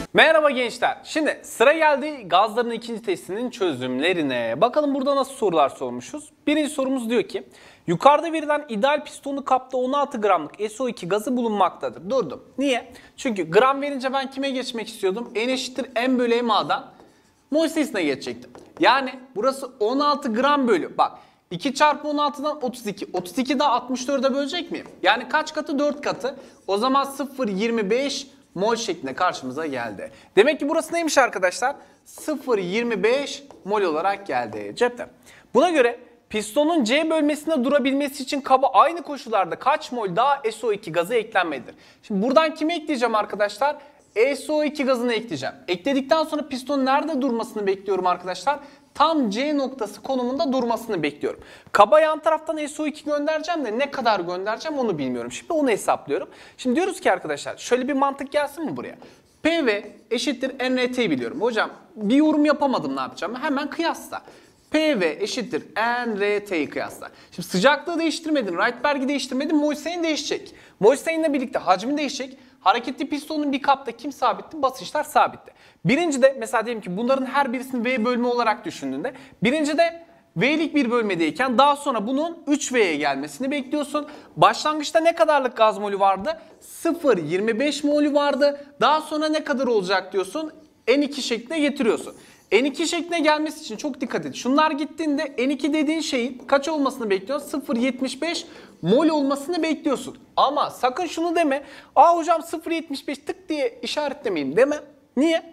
Merhaba gençler. Şimdi sıra geldi gazların ikinci testinin çözümlerine. Bakalım burada nasıl sorular sormuşuz. Birinci sorumuz diyor ki yukarıda verilen ideal pistonlu kapta 16 gramlık SO2 gazı bulunmaktadır. Durdum. Niye? Çünkü gram verince ben kime geçmek istiyordum? N eşittir M bölü MA'dan mol sayısına geçecektim. Yani burası 16 gram bölü. Bak 2 çarpı 16'dan 32. 32 daha 64'e bölecek miyim? Yani kaç katı? 4 katı. O zaman 0,25 mol şeklinde karşımıza geldi. Demek ki burası neymiş arkadaşlar? 0,25 mol olarak geldi cepte. Buna göre pistonun C bölmesinde durabilmesi için kaba aynı koşullarda kaç mol daha SO2 gazı eklenmelidir? Şimdi buradan kimi ekleyeceğim arkadaşlar? SO2 gazını ekleyeceğim. Ekledikten sonra pistonun nerede durmasını bekliyorum arkadaşlar? Tam C noktası konumunda durmasını bekliyorum. Kaba yan taraftan SO2 göndereceğim de ne kadar göndereceğim onu bilmiyorum. Şimdi onu hesaplıyorum. Şimdi diyoruz ki arkadaşlar şöyle bir mantık gelsin mi buraya? PV eşittir nRT'yi biliyorum. Hocam bir yorum yapamadım, ne yapacağım? Hemen kıyasla. PV eşittir nRT'yi kıyasla. Şimdi sıcaklığı değiştirmedin, Rydberg'i değiştirmedin, mol sayın değişecek. Mol sayınla birlikte hacmi değişecek. Hareketli pistonun bir kapta kim sabitti? Basınçlar sabitti. Birinci de mesela diyelim ki bunların her birisini V bölme olarak düşündüğünde birinci de V'lik bir bölmedeyken daha sonra bunun 3V'ye gelmesini bekliyorsun. Başlangıçta ne kadarlık gaz molü vardı? 0,25 molü vardı. Daha sonra ne kadar olacak diyorsun? N2 şekline getiriyorsun. N2 şekline gelmesi için çok dikkat et. Şunlar gittiğinde N2 dediğin şeyin kaç olmasını bekliyorsun? 0,75 mol olmasını bekliyorsun. Ama sakın şunu deme. Aa hocam 0,75 tık diye işaretlemeyeyim deme. Niye?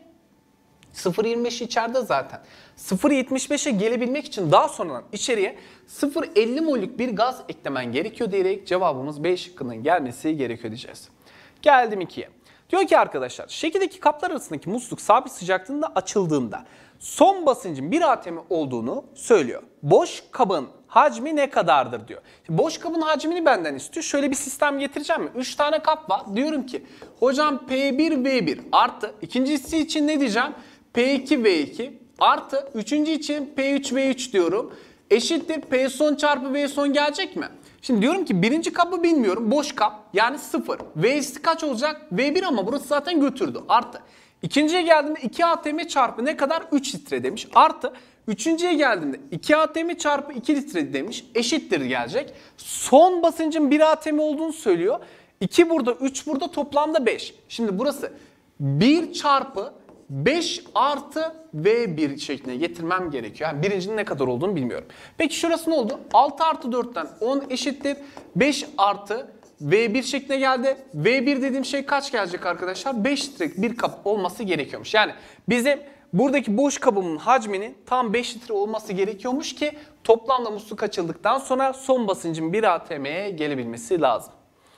0,25 içeride zaten. 0,75'e gelebilmek için daha sonradan içeriye 0,50 mollük bir gaz eklemen gerekiyor diyerek cevabımız B şıkkının gelmesi gerekiyor diyeceğiz. Geldim 2'ye. Diyor ki arkadaşlar şekildeki kaplar arasındaki musluk sabit sıcaklığında açıldığında son basıncın 1 atm olduğunu söylüyor. Boş kabın hacmi ne kadardır diyor. Şimdi boş kabın hacmini benden istiyor. Şöyle bir sistem getireceğim mi? 3 tane kap var. Diyorum ki hocam P1 V1 artı ikincisi için ne diyeceğim? P2 V2 artı üçüncü için P3 V3 diyorum. Eşittir P son çarpı V son gelecek mi? Şimdi diyorum ki birinci kabı bilmiyorum. Boş kap yani 0. V'si kaç olacak? V1 ama burası zaten götürdü. Artı. İkinciye geldiğimde 2 atm çarpı ne kadar? 3 litre demiş. Artı. Üçüncüye geldiğimde 2 atm çarpı 2 litre demiş. Eşittir gelecek. Son basıncın 1 atm olduğunu söylüyor. 2 burada 3 burada toplamda 5. Şimdi burası 1 çarpı 5 artı V1 şekline getirmem gerekiyor. Yani birincinin ne kadar olduğunu bilmiyorum. Peki şurası ne oldu? 6 artı 4'ten 10 eşittir 5 artı V1 şekline geldi. V1 dediğim şey kaç gelecek arkadaşlar? 5 litrelik bir kap olması gerekiyormuş. Yani bizim buradaki boş kabımın hacminin tam 5 litre olması gerekiyormuş ki toplamda musluk açıldıktan sonra son basıncın 1 atm'ye gelebilmesi lazım.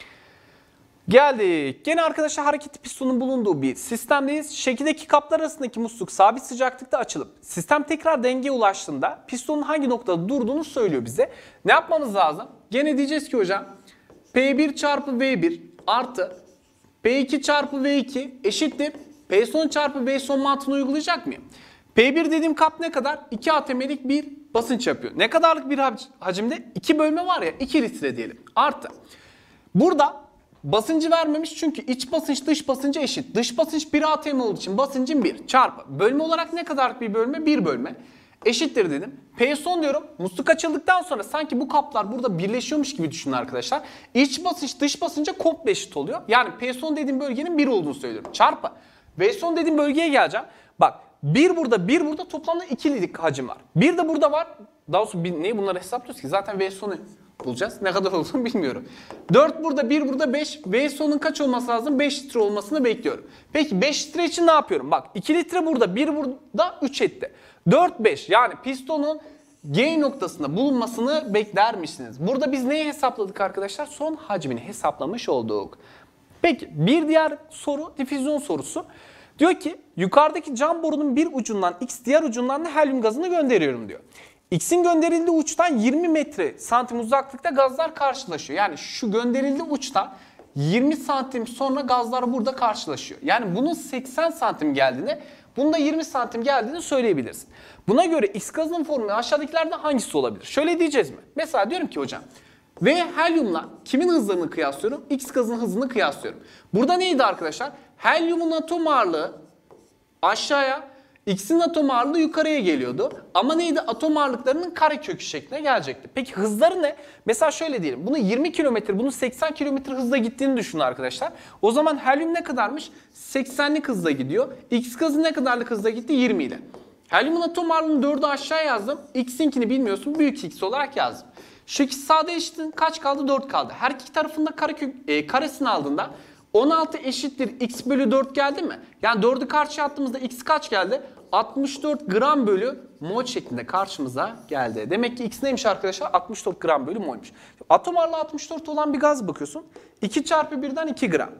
Geldik. Gene arkadaşlar hareketli pistonun bulunduğu bir sistemdeyiz. Şekildeki kaplar arasındaki musluk sabit sıcaklıkta açılıp sistem tekrar dengeye ulaştığında pistonun hangi noktada durduğunu söylüyor bize. Ne yapmamız lazım? Gene diyeceğiz ki hocam P1 çarpı V1 artı P2 çarpı V2 eşittir P son çarpı V son mantığını uygulayacak mıyım? P1 dediğim kap ne kadar? 2 atm'lik bir basınç yapıyor. Ne kadarlık bir hacimde? 2 bölme var ya, 2 litre diyelim. Artı. Burada basıncı vermemiş çünkü iç basınç dış basınca eşit. Dış basınç 1 atm olduğu için basıncın 1 çarpı. Bölme olarak ne kadarlık bir bölme? 1 bölme. Eşittir dedim. P son diyorum. Musluk açıldıktan sonra sanki bu kaplar burada birleşiyormuş gibi düşünün arkadaşlar. İç basınç dış basınca komple eşit oluyor. Yani P son dediğim bölgenin 1 olduğunu söylüyorum. Çarpı. V son dediğim bölgeye geleceğim. Bak 1 burada 1 burada toplamda 2'lilik hacim var. 1 de burada var. Daha sonra neyi bunları hesaplıyoruz ki? Zaten V sonu bulacağız. Ne kadar olduğunu bilmiyorum. 4 burada, 1 burada, 5. V sonun kaç olması lazım? 5 litre olmasını bekliyorum. Peki 5 litre için ne yapıyorum? Bak 2 litre burada, 1 burada, 3 etti. 4, 5 yani pistonun G noktasında bulunmasını bekler misiniz? Burada biz neyi hesapladık arkadaşlar? Son hacmini hesaplamış olduk. Peki bir diğer soru difüzyon sorusu. Diyor ki yukarıdaki cam borunun bir ucundan X diğer ucundan da helyum gazını gönderiyorum diyor. X'in gönderildiği uçtan 20 metre santim uzaklıkta gazlar karşılaşıyor. Yani şu gönderildiği uçtan 20 santim sonra gazlar burada karşılaşıyor. Yani bunun 80 santim geldiğini, bunun da 20 santim geldiğini söyleyebilirsin. Buna göre X gazının formülü aşağıdakilerden hangisi olabilir? Şöyle diyeceğiz mi? Mesela diyorum ki hocam ve helyumla kimin hızlarını kıyaslıyorum? X gazının hızını kıyaslıyorum. Burada neydi arkadaşlar? Helyumun atom ağırlığı aşağıya, X'in atom ağırlığı yukarıya geliyordu. Ama neydi? Atom ağırlıklarının karekökü şekline gelecekti. Peki hızları ne? Mesela şöyle diyelim. Bunu 20 kilometre, bunu 80 kilometre hızla gittiğini düşünün arkadaşlar. O zaman helyum ne kadarmış? 80'lik hızla gidiyor. X gazı ne kadarlık hızla gitti? 20 ile. Helyumun atom ağırlığını 4'ü aşağı yazdım. X'inkini bilmiyorsun. Büyük X olarak yazdım. Şu ikisi sağda eşittin. Kaç kaldı? 4 kaldı. Her iki tarafında karesini aldığında 16 eşittir X bölü 4 geldi mi? Yani 4'ü karşıya attığımızda X kaç geldi? 64 gram bölü mol şeklinde karşımıza geldi. Demek ki X neymiş arkadaşlar? 64 gram bölü molmuş. Atom ağırlığı 64 olan bir gaz bakıyorsun. 2 çarpı 1'den 2 gram.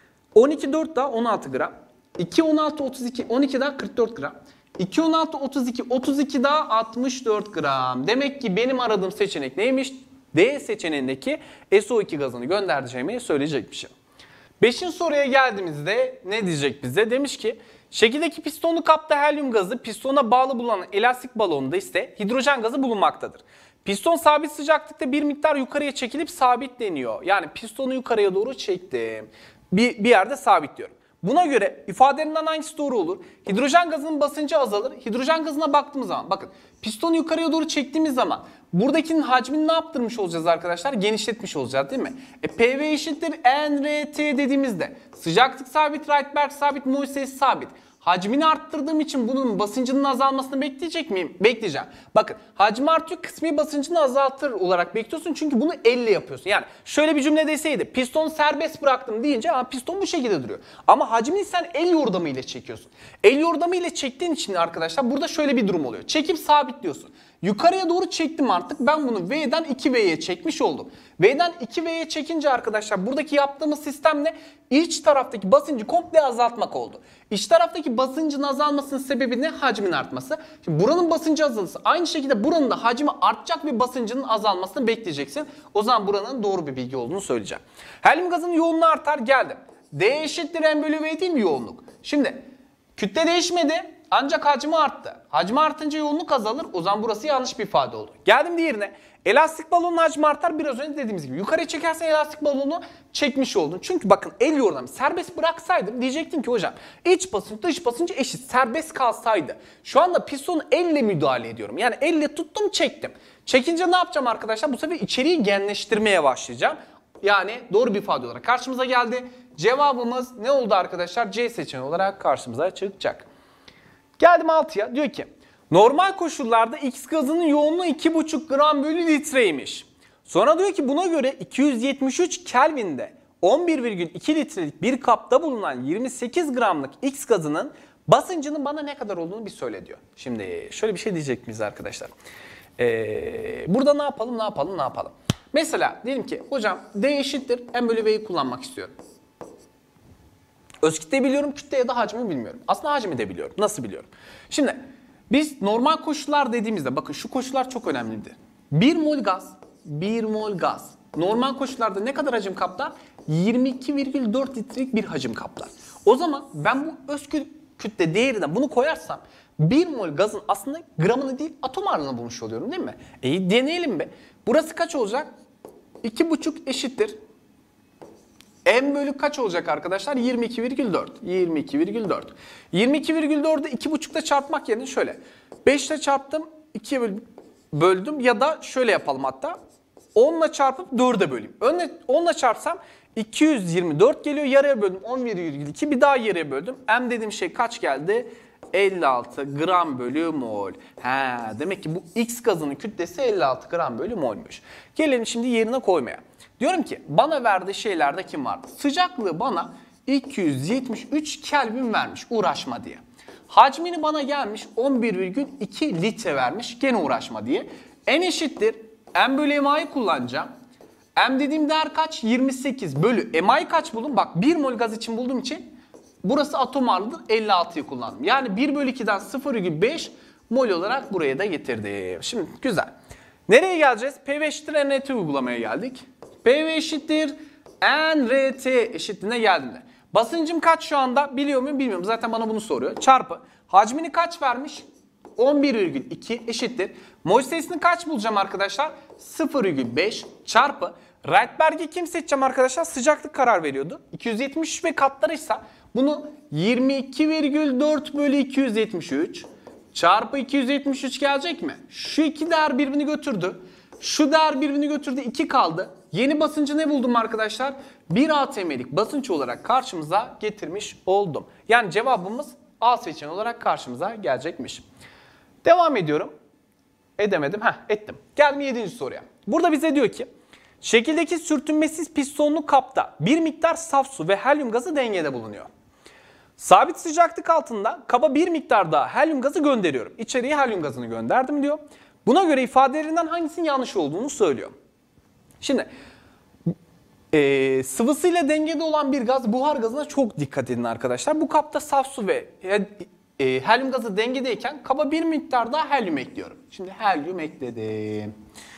12 4 daha 16 gram. 2 16 32 12 daha 44 gram. 2 16 32 32 daha 64 gram. Demek ki benim aradığım seçenek neymiş? D seçeneğindeki SO2 gazını göndereceğimi söyleyecekmişim. 5. soruya geldiğimizde ne diyecek bize? Demiş ki şekildeki pistonlu kapta helyum gazı pistona bağlı bulunan elastik balonda ise hidrojen gazı bulunmaktadır. Piston sabit sıcaklıkta bir miktar yukarıya çekilip sabitleniyor. Yani pistonu yukarıya doğru çektim. Bir yerde sabitliyorum. Buna göre ifadelerinden hangisi doğru olur? Hidrojen gazının basıncı azalır. Hidrojen gazına baktığımız zaman bakın pistonu yukarıya doğru çektiğimiz zaman buradakinin hacmini ne yaptırmış olacağız arkadaşlar? Genişletmiş olacağız değil mi? PV eşittir nRT dediğimizde sıcaklık sabit, Rydberg sabit, mol sayısı sabit. Hacmini arttırdığım için bunun basıncının azalmasını bekleyecek miyim? Bekleyeceğim. Bakın hacmi artıyor, kısmi basıncını azaltır olarak bekliyorsun çünkü bunu elle yapıyorsun. Yani şöyle bir cümle deseydi pistonu serbest bıraktım deyince piston bu şekilde duruyor. Ama hacmini sen el yordamı ile çekiyorsun. El yordamı ile çektiğin için arkadaşlar burada şöyle bir durum oluyor. Çekip sabitliyorsun. Yukarıya doğru çektim artık. Ben bunu V'den 2V'ye çekmiş oldum. V'den 2V'ye çekince arkadaşlar buradaki yaptığımız sistem ne? İç taraftaki basıncı komple azaltmak oldu. İç taraftaki basıncın azalmasının sebebi ne? Hacmin artması. Şimdi buranın basıncı azalırsa aynı şekilde buranın da hacmi artacak ve basıncının azalmasını bekleyeceksin. O zaman buranın doğru bir bilgi olduğunu söyleyeceğim. Helyum gazının yoğunluğu artar geldim. D eşittir M bölü V değil mi yoğunluk? Şimdi kütle değişmedi. Ancak hacmi arttı. Hacmi artınca yoğunluk azalır. O zaman burası yanlış bir ifade oldu. Geldim diğerine. Elastik balonun hacmi artar. Biraz önce dediğimiz gibi. Yukarıya çekersen elastik balonu çekmiş oldun. Çünkü bakın el yordamı serbest bıraksaydım diyecektim ki hocam iç basınç dış basınç eşit. Serbest kalsaydı. Şu anda pistonu elle müdahale ediyorum. Yani elle tuttum çektim. Çekince ne yapacağım arkadaşlar? Bu sefer içeriği genleştirmeye başlayacağım. Yani doğru bir ifade olarak karşımıza geldi. Cevabımız ne oldu arkadaşlar? C seçeneği olarak karşımıza çıkacak. Geldim 6'ya. Diyor ki normal koşullarda X gazının yoğunluğu 2,5 gram bölü litreymiş. Sonra diyor ki buna göre 273 Kelvin'de 11,2 litrelik bir kapta bulunan 28 gramlık X gazının basıncının bana ne kadar olduğunu bir söyle diyor. Şimdi şöyle bir şey diyecek miyiz arkadaşlar? Burada ne yapalım? Mesela diyelim ki hocam D eşittir M bölü V'yi kullanmak istiyorum. Öz kütleyi biliyorum, kütle ya da hacmi bilmiyorum. Aslında hacmi de biliyorum. Nasıl biliyorum? Şimdi biz normal koşullar dediğimizde bakın şu koşullar çok önemlidir. 1 mol gaz. Normal koşullarda ne kadar hacim kaplar? 22,4 litrelik bir hacim kaplar. O zaman ben bu öz kütle değerine bunu koyarsam 1 mol gazın aslında gramını değil atom ağırlığını bulmuş oluyorum değil mi? Deneyelim be. Burası kaç olacak? 2,5 eşittir. M bölü kaç olacak arkadaşlar? 22,4. 22,4'ü 2,5'da çarpmak yerine şöyle. 5 ile çarptım, 2'ye böldüm ya da şöyle yapalım hatta. 10 ile çarpıp 4'e böleyim. 10 ile çarpsam 224 geliyor. Yarıya böldüm 11,2. Bir daha yarıya böldüm. M dediğim şey kaç geldi? 56 gram bölü mol. Demek ki bu X gazının kütlesi 56 gram bölü molmuş. Gelelim şimdi yerine koymaya. Diyorum ki bana verdiği şeylerde kim vardı? Sıcaklığı bana 273 Kelvin vermiş uğraşma diye. Hacmini bana gelmiş 11,2 litre vermiş gene uğraşma diye. N eşittir M bölü MA'yı kullanacağım. M dediğim değer kaç? 28 bölü MA'yı kaç buldum? Bak 1 mol gaz için bulduğum için burası atom ağırlığıdır 56'yı kullandım. Yani 1 bölü 2'den 0,5 mol olarak buraya da getirdim. Şimdi güzel. Nereye geleceğiz? PV eşittir nRT uygulamaya geldik. PV eşittir nRT eşitliğine geldiğinde. Basıncım kaç şu anda? Biliyor muyum? Bilmiyorum. Zaten bana bunu soruyor. Çarpı. Hacmini kaç vermiş? 11,2 eşittir. Mol sayısını kaç bulacağım arkadaşlar? 0,5 çarpı. Rydberg'i kim seçeceğim arkadaşlar? Sıcaklık karar veriyordu. 273 ve katlarıysa bunu 22,4 bölü 273 çarpı 273 gelecek mi? Şu iki değer birbirini götürdü. Şu değer birbirini götürdü. 2 kaldı. Yeni basıncı ne buldum arkadaşlar? 1 atm'lik basınç olarak karşımıza getirmiş oldum. Yani cevabımız A seçeneği olarak karşımıza gelecekmiş. Devam ediyorum. Edemedim. Ettim. Geldim 7. soruya. Burada bize diyor ki şekildeki sürtünmesiz pistonlu kapta bir miktar saf su ve helyum gazı dengede bulunuyor. Sabit sıcaklık altında kaba bir miktar daha helyum gazı gönderiyorum. İçeriye helyum gazını gönderdim diyor. Buna göre ifadelerinden hangisinin yanlış olduğunu söylüyor. Şimdi sıvısıyla dengede olan bir gaz buhar gazına çok dikkat edin arkadaşlar. Bu kapta saf su ve helyum gazı dengedeyken kaba bir miktar daha helyum ekliyorum. Şimdi helyum ekledim.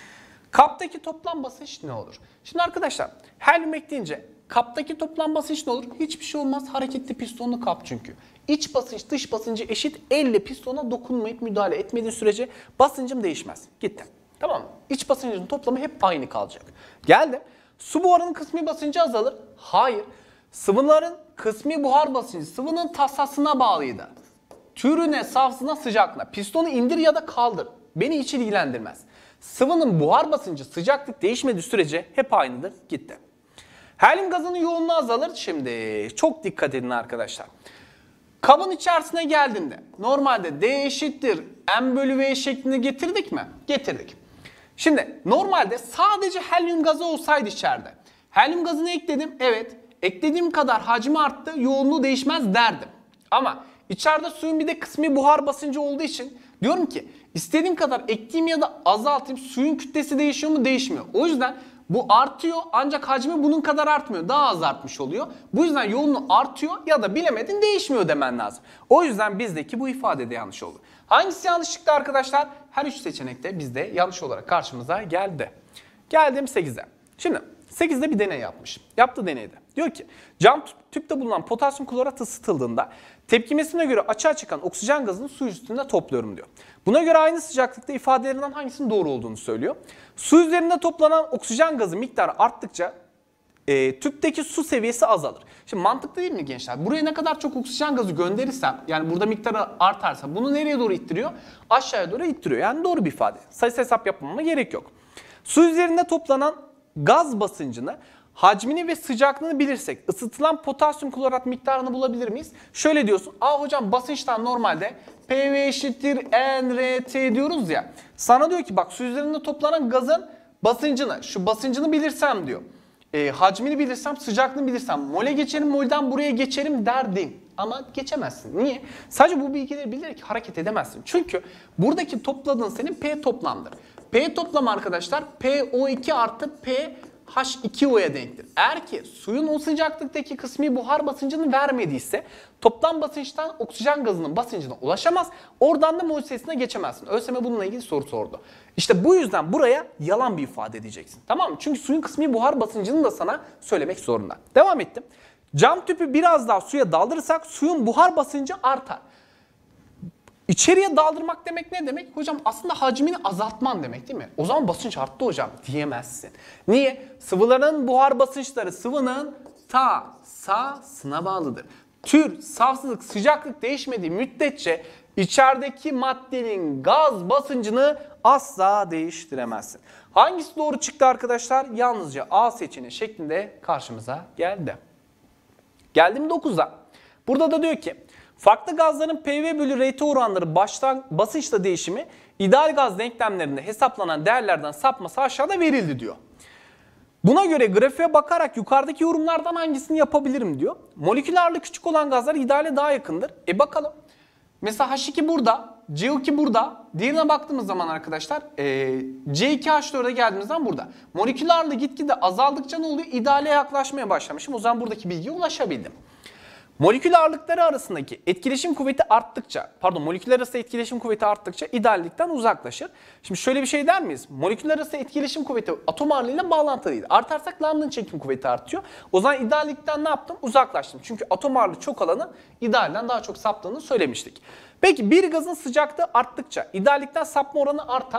Kaptaki toplam basınç ne olur? Şimdi arkadaşlar helyum ekleyince kaptaki toplam basınç ne olur? Hiçbir şey olmaz. Hareketli pistonlu kap çünkü. İç basınç dış basıncı eşit. Elle pistona dokunmayıp müdahale etmediği sürece basıncım değişmez. Gitti. Tamam mı? İç basıncın toplamı hep aynı kalacak. Geldim. Su buharının kısmi basıncı azalır. Hayır. Sıvıların kısmi buhar basıncı sıvının tasasına bağlıydı. Türüne, safsına, sıcaklığına. Pistonu indir ya da kaldır. Beni hiç ilgilendirmez. Sıvının buhar basıncı sıcaklık değişmediği sürece hep aynıdır. Gitti. Helyum gazının yoğunluğu azalır. Şimdi çok dikkat edin arkadaşlar. Kabın içerisine geldiğinde normalde D eşittir M bölü V şeklinde getirdik mi? Getirdik. Şimdi normalde sadece helyum gazı olsaydı içeride. Helyum gazını ekledim. Evet. Eklediğim kadar hacmi arttı. Yoğunluğu değişmez derdim. Ama içeride suyun bir de kısmi buhar basıncı olduğu için diyorum ki istediğim kadar ekleyeyim ya da azaltayım. Suyun kütlesi değişiyor mu? Değişmiyor. O yüzden bu artıyor ancak hacmi bunun kadar artmıyor. Daha az artmış oluyor. Bu yüzden yoğunluğu artıyor ya da bilemedin değişmiyor demen lazım. O yüzden bizdeki bu ifade de yanlış oldu. Hangisi yanlış çıktı arkadaşlar? Her üç seçenek de bizde yanlış olarak karşımıza geldi. Geldim 8'e. Şimdi 8'de bir deney yapmış. Yaptığı deneyde. Diyor ki cam tüpte bulunan potasyum klorat ısıtıldığında tepkimesine göre açığa çıkan oksijen gazını su üstünde topluyorum diyor. Buna göre aynı sıcaklıkta ifadelerinden hangisinin doğru olduğunu söylüyor. Su üzerinde toplanan oksijen gazı miktarı arttıkça tüpteki su seviyesi azalır. Şimdi mantıklı değil mi gençler? Buraya ne kadar çok oksijen gazı gönderirsem, yani burada miktarı artarsa bunu nereye doğru ittiriyor? Aşağıya doğru ittiriyor. Yani doğru bir ifade. Sayısı hesap yapmama gerek yok. Su üzerinde toplanan gaz basıncını, hacmini ve sıcaklığını bilirsek ısıtılan potasyum klorat miktarını bulabilir miyiz? Şöyle diyorsun. Hocam basınçtan normalde PV eşittir nRT diyoruz ya. Sana diyor ki bak su üzerinde toplanan gazın basıncını, şu basıncını bilirsem diyor. Hacmini bilirsem, sıcaklığını bilirsem, mole geçerim, molden buraya geçerim derdim. Ama geçemezsin. Niye? Sadece bu bilgileri bilerek hareket edemezsin. Çünkü buradaki topladığın senin P toplamdır. P toplam arkadaşlar PO2 artı PH2O'ya denktir. Eğer ki suyun o sıcaklıktaki kısmi buhar basıncını vermediyse toplam basınçtan oksijen gazının basıncına ulaşamaz. Oradan da mol sayısına geçemezsin. ÖSYM bununla ilgili soru sordu. İşte bu yüzden buraya yalan bir ifade edeceksin. Tamam mı? Çünkü suyun kısmi buhar basıncını da sana söylemek zorunda. Devam ettim. Cam tüpü biraz daha suya daldırırsak suyun buhar basıncı artar. İçeriye daldırmak demek ne demek? Hocam aslında hacmini azaltman demek değil mi? O zaman basınç arttı hocam diyemezsin. Niye? Sıvıların buhar basınçları sıvının tasasına bağlıdır. Tür, safsızlık, sıcaklık değişmediği müddetçe içerideki maddenin gaz basıncını asla değiştiremezsin. Hangisi doğru çıktı arkadaşlar? Yalnızca A seçeneği şeklinde karşımıza geldi. Geldim 9'a. Burada da diyor ki farklı gazların PV bölü RT oranları basınçla değişimi ideal gaz denklemlerinde hesaplanan değerlerden sapması aşağıda verildi diyor. Buna göre grafiğe bakarak yukarıdaki yorumlardan hangisini yapabilirim diyor. Molekül ağırlığı küçük olan gazlar ideale daha yakındır. Bakalım. Mesela H2 burada, CO2 burada. Diğerine baktığımız zaman arkadaşlar C2H4'e geldiğimiz zaman burada. Molekül ağırlığı gitgide azaldıkça ne oluyor? İdeale yaklaşmaya başlamışım. O zaman buradaki bilgiye ulaşabildim. Molekül ağırlıkları arasındaki etkileşim kuvveti arttıkça, moleküller arası etkileşim kuvveti arttıkça ideallikten uzaklaşır. Şimdi şöyle bir şey der miyiz? Moleküller arası etkileşim kuvveti atom ağırlığıyla bağlantılıydı. Artarsak lambdanın çekim kuvveti artıyor. O zaman ideallikten ne yaptım? Uzaklaştım. Çünkü atom ağırlığı çok alanı idealden daha çok saptığını söylemiştik. Peki bir gazın sıcaklığı arttıkça ideallikten sapma oranı artar.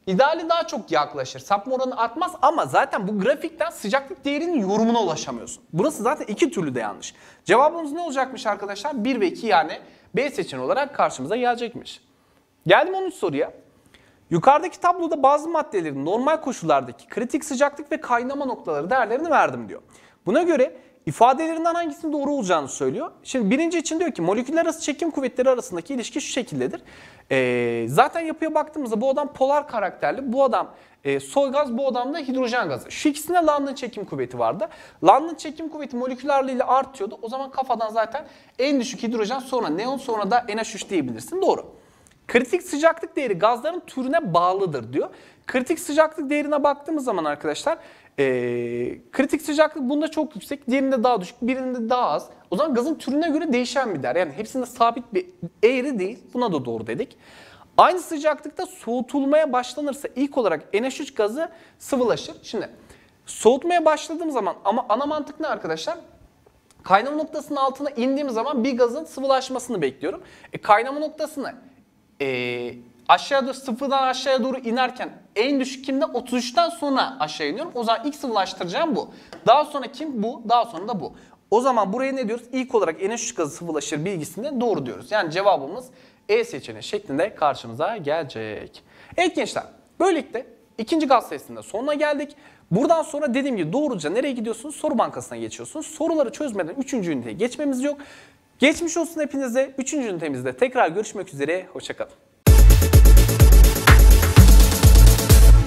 ideali daha çok yaklaşır. Sapma oranı artmaz ama zaten bu grafikten sıcaklık değerinin yorumuna ulaşamıyorsun. Burası zaten iki türlü de yanlış. Cevabımız ne olacakmış arkadaşlar? 1 ve 2 yani B seçeneği olarak karşımıza gelecekmiş. Geldim 13 soruya. Yukarıdaki tabloda bazı maddelerin normal koşullardaki kritik sıcaklık ve kaynama noktaları değerlerini verdim diyor. Buna göre ifadelerinden hangisinin doğru olacağını söylüyor. Şimdi birinci için diyor ki moleküller arası çekim kuvvetleri arasındaki ilişki şu şekildedir. Zaten yapıya baktığımızda bu adam polar karakterli, bu adam soy gaz, bu adam da hidrojen gazı. Şu ikisinde London çekim kuvveti vardı. London çekim kuvveti molekül ağırlığıyla artıyordu. O zaman kafadan zaten en düşük hidrojen, sonra neon, sonra da NH3 diyebilirsin. Doğru. Kritik sıcaklık değeri gazların türüne bağlıdır diyor. Kritik sıcaklık değerine baktığımız zaman arkadaşlar kritik sıcaklık bunda çok yüksek, diğerinde daha düşük, birinde daha az. O zaman gazın türüne göre değişen bir değer. Yani hepsinde sabit bir eğri değil. Buna da doğru dedik. Aynı sıcaklıkta soğutulmaya başlanırsa ilk olarak NH3 gazı sıvılaşır. Şimdi soğutmaya başladığım zaman ama ana mantık ne arkadaşlar? Kaynama noktasının altına indiğim zaman bir gazın sıvılaşmasını bekliyorum. Kaynama noktasını aşağıya doğru, sıfırdan aşağıya doğru inerken en düşük kimde? 33'ten sonra aşağı iniyorum. O zaman ilk sıvılaştıracağım bu. Daha sonra kim? Bu. Daha sonra da bu. O zaman buraya ne diyoruz? İlk olarak NH3 gazı sıvılaşır bilgisinde doğru diyoruz. Yani cevabımız E seçeneği şeklinde karşımıza gelecek. Evet gençler, böylelikle ikinci gaz testinde sonuna geldik. Buradan sonra dediğim gibi doğruca nereye gidiyorsunuz? Soru bankasına geçiyorsunuz. Soruları çözmeden 3. üniteye geçmemiz yok. Geçmiş olsun hepinize. 3. ünitemizde tekrar görüşmek üzere. Hoşça kalın.